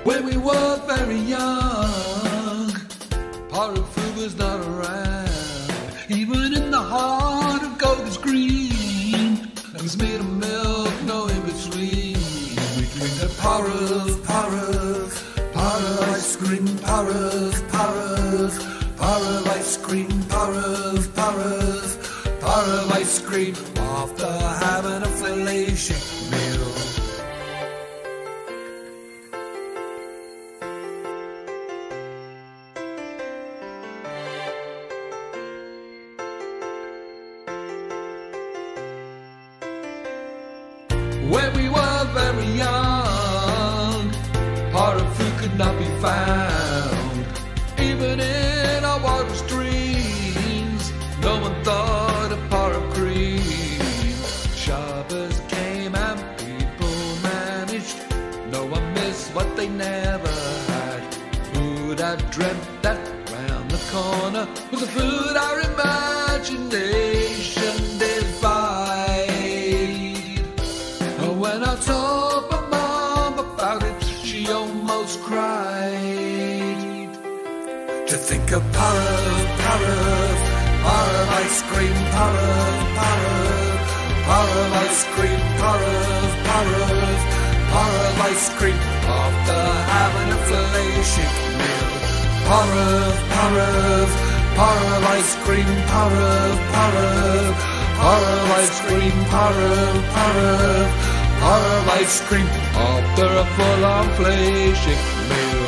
When we were very young, Parev food was not around. Even in the heart of Gold's Green, it was made of milk, no in between. We drink the Parev, Parev, Parev ice cream, Parev, Parev, Parev ice cream, Parev, Parev, Parev ice cream. After having a filet-shake meal. When we were very young, Parev food could not be found. Even in our wildest dreams, no one thought of Parev cream. Shabbos came and people managed. No one missed what they never had. Who'd have dreamt that round the corner was the food our imagination defied? When I told my mom about it, she almost cried. To think of Parev, Parev, Parev ice cream, Parev, Parev, Parev ice cream, Parev, Parev, Parev ice cream. After having a filet-shake meal. Parev, Parev, Parev ice cream, Parev, Parev, Parev ice cream, Parev, Parev, Parev ice cream. After a full-on filet-shake meal.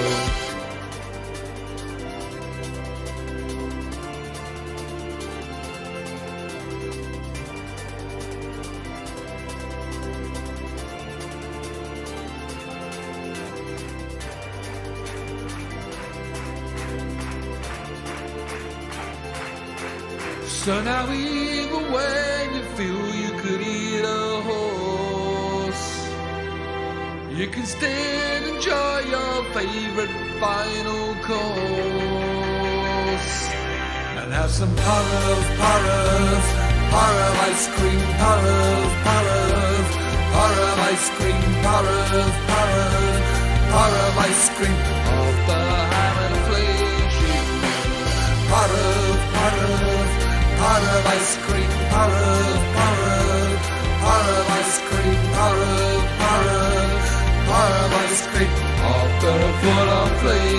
So now even when you feel you could eat a horse, you can still enjoy your favorite final course. And have some Parev, Parev, Parev ice cream, Parev, Parev, Parev ice cream, Parev, Parev, Parev ice cream. After having a filet-shake meal. Parev, Parev, Parev ice cream, Parev, Parev, Parev ice cream, Parev, Parev, Parev ice cream. After a full-on filet